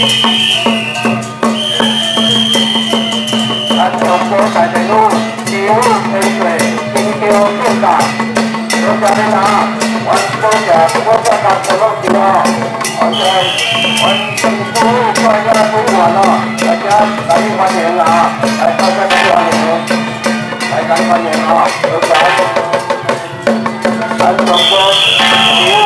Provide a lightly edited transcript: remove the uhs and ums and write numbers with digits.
咱中国大地路，地路天水，金桥建设，多谢你啦！我多谢我这个所有的哦，我政府大家支援哦，大家来欢迎啦！来大家欢迎，来欢迎啊！多谢，咱中国。